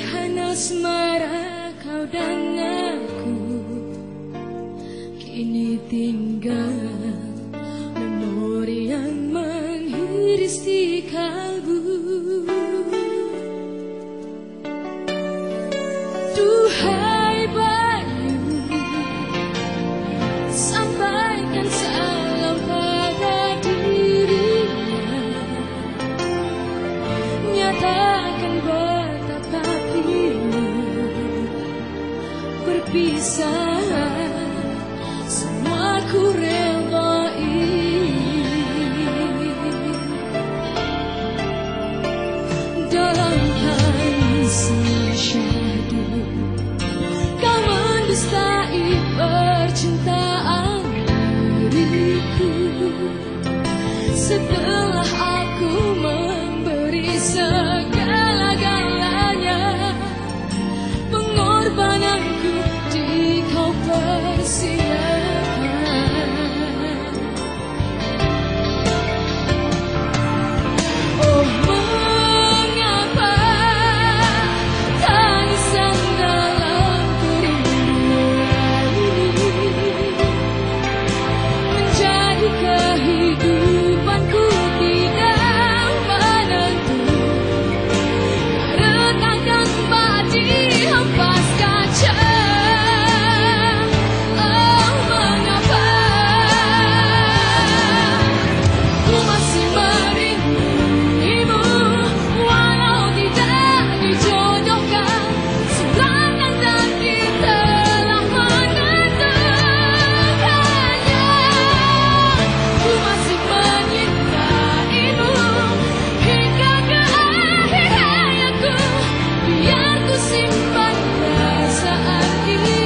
Pilihan asmara kau dan aku kini tinggal memori yang menghiris di kalbu. Duhai bayu, sampaikan salam pada dirinya, nyatakan betapa pilu berpisah. Semua ku relai dalam tangis syahdu. Kau mendustai percintaan diriku setelah aku memberi segala-galanya. Pengorbananku di kau persiakan. Oh, mengapa tangisan dalam kerinduan ini menjadi kehidupanku tidak menentu. Retakan badi hempas kaca. Oh, mengapa ku masih merinduimu walau tidak dijodohkan. Serangan takdir telah menentukannya. Ku masih menyintaimu hingga ke akhir hayatku. Biar ku simpan perasaan ini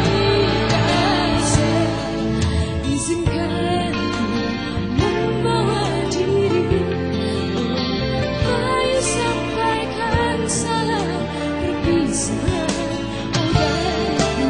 kasih. Izinkan ku membawa diri. Bayu, sampaikan salam berpisah. Oh, bayu.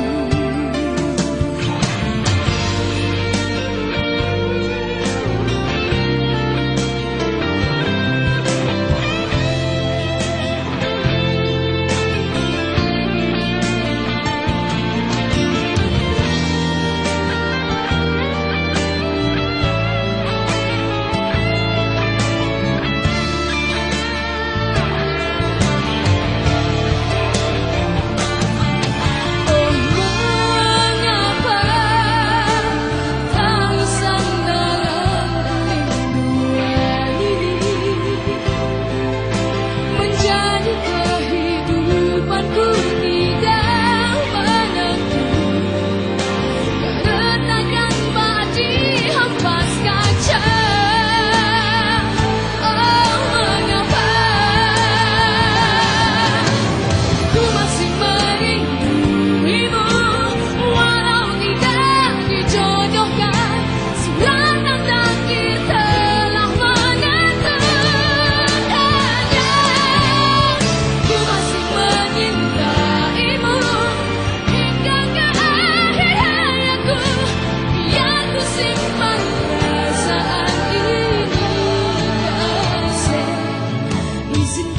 Oh, mengapa tangisan dalam kerinduan ini menjadi kehidupanku tidak menentu. Retakan badi hempas kaca. Oh, mengapa ku masih merinduimu walau tidak dijodohkan. Serangan takdir telah menentukannya. Ku masih menyintaimu hingga ke akhir hayatku. Biar ku simpan perasaan ini kasih. Izinkan